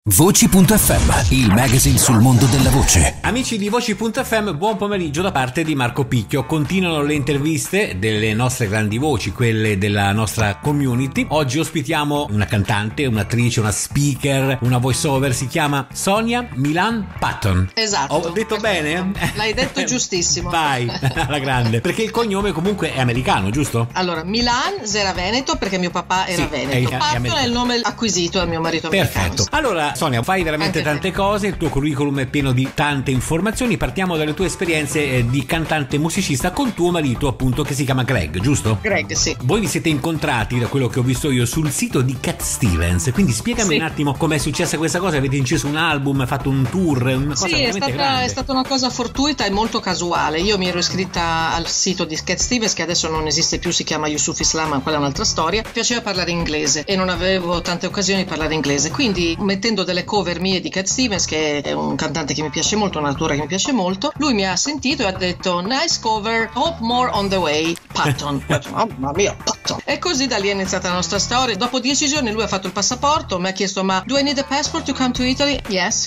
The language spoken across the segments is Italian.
Voci.fm, il magazine sul mondo della voce. Amici di Voci.fm, buon pomeriggio da parte di Marco Picchio. Continuano le interviste delle nostre grandi voci, quelle della nostra community. Oggi ospitiamo una cantante, un'attrice, una speaker, una voice over. Si chiama Sonia Milan Patton. Esatto. Ho detto bene? L'hai detto giustissimo. Vai, alla grande. Perché il cognome comunque è americano, giusto? Allora, Milan era Veneto perché mio papà era Veneto. Patton è il nome acquisito da mio marito americano. Perfetto. Allora, Sonia, fai veramente tante cose, il tuo curriculum è pieno di tante informazioni. Partiamo dalle tue esperienze di cantante musicista con tuo marito, appunto, che si chiama Greg, giusto? Greg, sì. Voi vi siete incontrati, da quello che ho visto io, sul sito di Cat Stevens, quindi spiegami un attimo com'è successa questa cosa. Avete inciso un album, fatto un tour, una cosa veramente grande. È stata una cosa fortuita e molto casuale. Io mi ero iscritta al sito di Cat Stevens, che adesso non esiste più, si chiama Yusuf Islam, ma quella è un'altra storia. Mi piaceva parlare inglese e non avevo tante occasioni di parlare inglese, quindi mettendo delle cover mie di Cat Stevens, che è un cantante che mi piace molto, un attore che mi piace molto, lui mi ha sentito e ha detto nice cover, hope more on the way, Patton. Mamma mia, Patton. E così da lì è iniziata la nostra storia. Dopo 10 giorni lui ha fatto il passaporto, mi ha chiesto ma do I need a passport to come to Italy? Yes.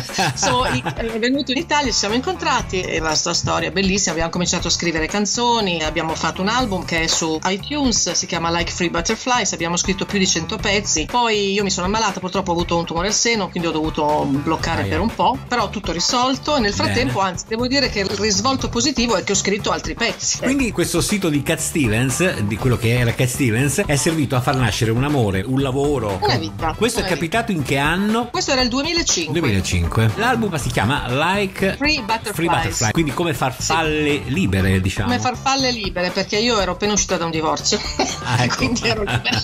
So è venuto in Italia, ci siamo incontrati e la nostra storia è bellissima. Abbiamo cominciato a scrivere canzoni, abbiamo fatto un album che è su iTunes, si chiama Like Free Butterflies, abbiamo scritto più di 100 pezzi. Poi io mi sono ammalata, purtroppo ho avuto un tumore al seno, quindi ho dovuto bloccare per un po', però tutto risolto e nel frattempo, anzi devo dire che il risvolto positivo è che ho scritto altri pezzi. Quindi questo sito di Cat Stevens, di quello che era Cat Stevens, è servito a far nascere un amore, un lavoro, una vita. Questo è capitato in che anno? Questo era il 2005. L'album si chiama Like Free Butterflies, quindi come farfalle libere, diciamo. Come farfalle libere, perché io ero appena uscita da un divorzio. Ecco. Quindi ero libera.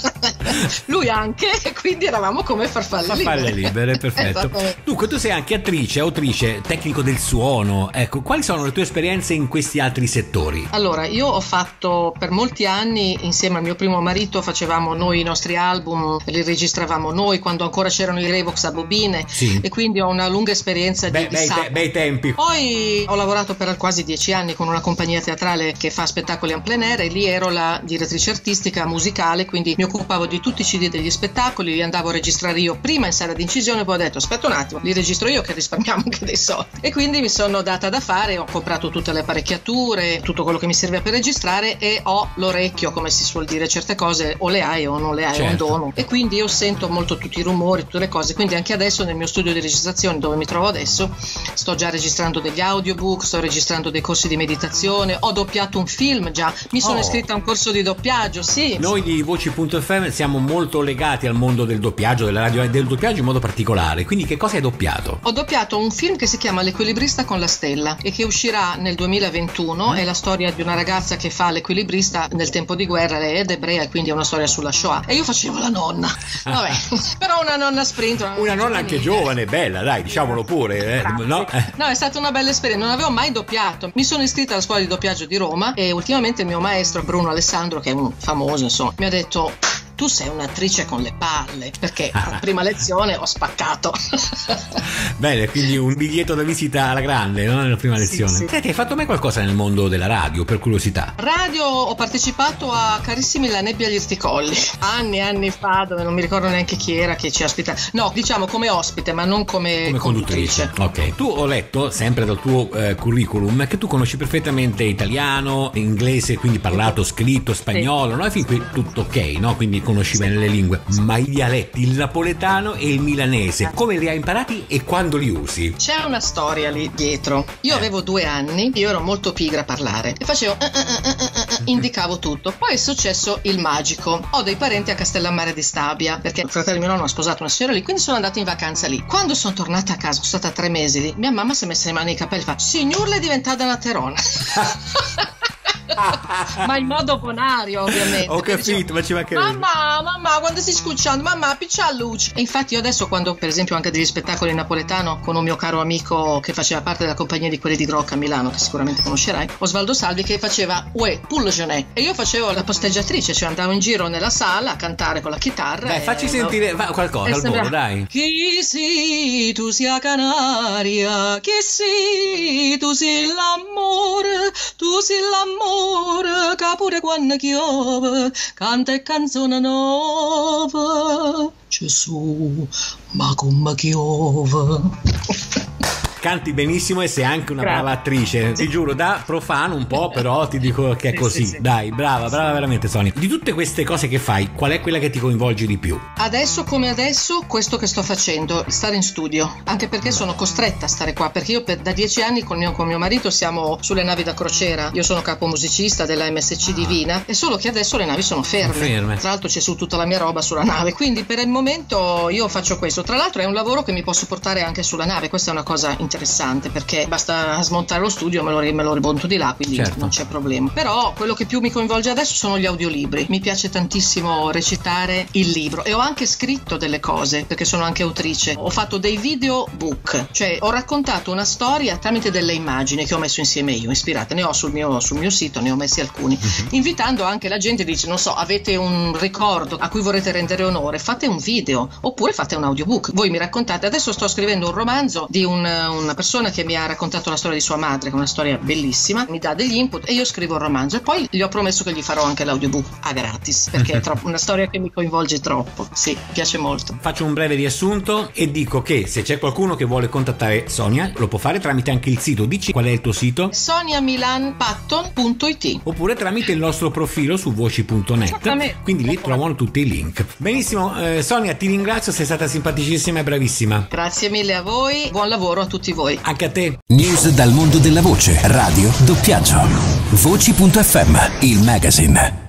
Lui anche, e quindi eravamo come farfalle libere, perfetto. Dunque tu sei anche attrice, autrice, tecnico del suono. Ecco, quali sono le tue esperienze in questi altri settori? Allora, io ho fatto per molti anni, insieme al mio primo marito, facevamo noi i nostri album, li registravamo noi quando ancora c'erano i Revox a bobine, e quindi ho una lunga esperienza di bei tempi. Poi ho lavorato per quasi 10 anni con una compagnia teatrale che fa spettacoli en plein air e lì ero la direttrice artistica musicale, quindi mi occupavo di tutti i CD degli spettacoli, li andavo a registrare io prima in sala di incisione, poi ho detto aspetta un attimo, li registro io che risparmiamo anche dei soldi, e quindi mi sono data da fare, ho comprato tutte le apparecchiature, tutto quello che mi serve per registrare e ho l'orecchio, come si suol dire, certe cose o le hai o non le hai, è un dono, e quindi io sento molto tutti i rumori, tutte le cose, quindi anche adesso nel mio studio di registrazione dove mi trovo adesso sto già registrando degli audiobook, sto registrando dei corsi di meditazione, ho doppiato un film già, mi sono iscritta a un corso di doppiaggio, Noi di Voci.fm siamo molto legati al mondo del doppiaggio, della radio e del doppiaggio in modo particolare, quindi che cosa hai doppiato? Ho doppiato un film che si chiama L'equilibrista con la stella e che uscirà nel 2021, è la storia di una ragazza che fa l'equilibrista nel tempo di guerra, lei è ebrea e quindi è una storia sulla Shoah e io facevo la nonna, vabbè, però una nonna sprint, una nonna anche giovane, bella, dai, diciamolo pure, no? No, è stata una bella esperienza, non avevo mai doppiato, mi sono iscritta alla scuola di doppiaggio di Roma e ultimamente il mio maestro Bruno Alessandro, che è un famoso insomma, mi ha detto tu sei un'attrice con le palle, perché la prima lezione ho spaccato. Bene, quindi un biglietto da visita alla grande, no? Nella prima lezione. Senti, hai fatto mai qualcosa nel mondo della radio, per curiosità? Radio, ho partecipato a Carissimi la nebbia agli Irticolli, anni fa, dove non mi ricordo neanche chi era che ci ospita. No, diciamo come ospite, ma non come conduttrice. Ok, tu ho letto, sempre dal tuo curriculum, che tu conosci perfettamente italiano, inglese, quindi parlato, scritto, spagnolo, no? E fin qui tutto ok, no? Quindi conosci bene le lingue, ma i dialetti, il napoletano e il milanese, come li hai imparati e quando li usi? C'è una storia lì dietro. Io avevo 2 anni, io ero molto pigra a parlare e facevo indicavo tutto. Poi è successo il magico. Ho dei parenti a Castellammare di Stabia, perché il fratello mio nonno ha sposato una signora lì, quindi sono andata in vacanza lì. Quando sono tornata a casa, sono stata 3 mesi lì, mia mamma si è messa le mani nei capelli e fa signor, è diventata una terona. Ma in modo bonario, ovviamente. Ho capito, ma ci mancherebbe. Mamma, quando stai scucciando, mamma, piccia la luce. E infatti io adesso, quando per esempio anche degli spettacoli in napoletano con un mio caro amico che faceva parte della compagnia di quelli di Grocca a Milano, che sicuramente conoscerai, Osvaldo Salvi, che faceva uè, pullogenè, e io facevo la posteggiatrice, cioè andavo in giro nella sala a cantare con la chitarra. Dai, facci sentire qualcosa al volo, dai. Chi sì, tu sia Canaria, chi sì, tu sei l'amore, tu sei l'amore, che pure quando chiove canta e canzone nuova. Gesù, ma come piove. Canti benissimo e sei anche una brava attrice. Ti giuro, da profano un po', però ti dico che è così. Sì. Dai, brava veramente, Sonia. Di tutte queste cose che fai, qual è quella che ti coinvolge di più? Adesso come adesso, questo che sto facendo, stare in studio, anche perché sono costretta a stare qua, perché io da 10 anni con mio marito siamo sulle navi da crociera. Io sono capo musicista della MSC Divina, è solo che adesso le navi sono ferme. Tra l'altro c'è su tutta la mia roba sulla nave, quindi per il momento io faccio questo. Tra l'altro è un lavoro che mi posso portare anche sulla nave, questa è una cosa interessante, perché basta smontare lo studio, me lo rimonto di là, quindi non c'è problema. Però quello che più mi coinvolge adesso sono gli audiolibri. Mi piace tantissimo recitare il libro e ho anche scritto delle cose, perché sono anche autrice. Ho fatto dei videobook, cioè ho raccontato una storia tramite delle immagini che ho messo insieme io, ispirate. Ne ho sul mio sito, ne ho messi alcuni, invitando anche la gente. Dice, non so, avete un ricordo a cui vorrete rendere onore, fate un video oppure fate un audiobook. Voi mi raccontate. Adesso sto scrivendo un romanzo di una persona che mi ha raccontato la storia di sua madre, che è una storia bellissima, mi dà degli input e io scrivo il romanzo e poi gli ho promesso che gli farò anche l'audiobook a gratis, perché è una storia che mi coinvolge troppo. Sì, piace molto. Faccio un breve riassunto e dico che se c'è qualcuno che vuole contattare Sonia lo può fare tramite anche il sito. Dici qual è il tuo sito? soniamilanpatton.it, oppure tramite il nostro profilo su voci.net, quindi lì trovano tutti i link. Benissimo, Sonia, ti ringrazio, sei stata simpaticissima e bravissima. Grazie mille a voi, buon lavoro a tutti voi. Anche a te. News dal mondo della voce, radio, doppiaggio. Voci.fm, il magazine.